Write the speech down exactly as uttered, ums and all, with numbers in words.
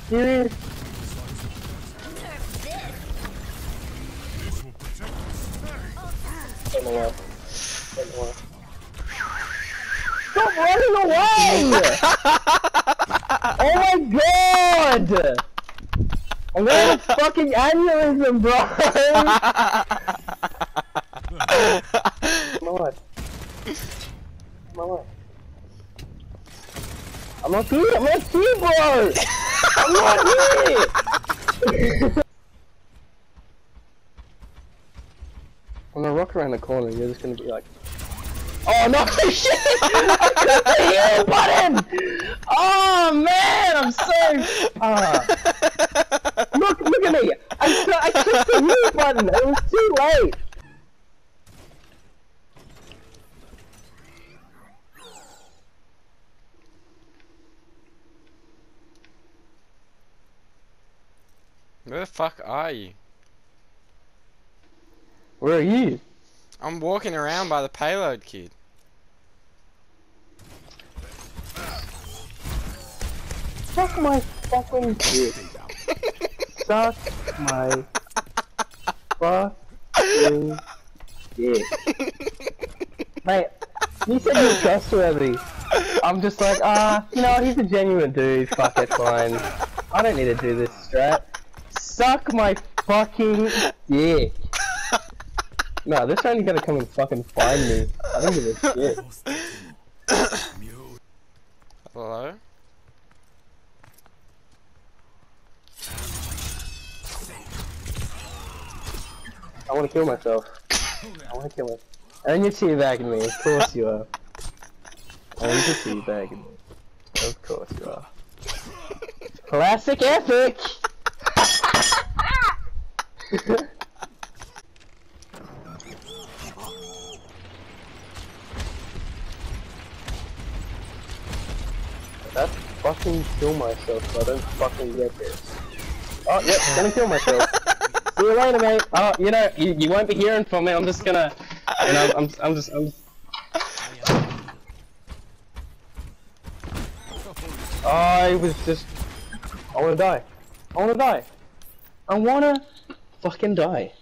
serious? Stop running away! Oh my god! I'm gonna have a fucking aneurysm, bro! My life. My life. I'm not here! I'm not here, bro! I'm not here! I'm gonna rock around the corner and you're just gonna be like... Oh no! Shit! I clicked the heal button! Oh man! I'm so... Uh... Look! Look at me! I, I clicked the heal button! It was too late! Where the fuck are you? Where are you? I'm walking around by the payload, kid. Suck my fucking dick. Suck my fucking dick. Mate, you said you were trustworthy. I'm just like, ah, you know, he's a genuine dude, fuck it, fine. I don't need to do this strat. Suck my fucking dick. No, this only gonna come and fucking find me. I don't give a shit. Hello? I wanna kill myself. I wanna kill myself. And you're teabagging me, of course you are. And you're teabagging me. Of course you are. Classic epic! Let's fucking kill myself so I don't fucking get this. Oh, yep, gonna kill myself. See you later, mate. Oh, you know, you, you won't be hearing from me. I'm just gonna, you know, I'm, I'm just, I'm just... I was just... I wanna die. I wanna die. I wanna fucking die.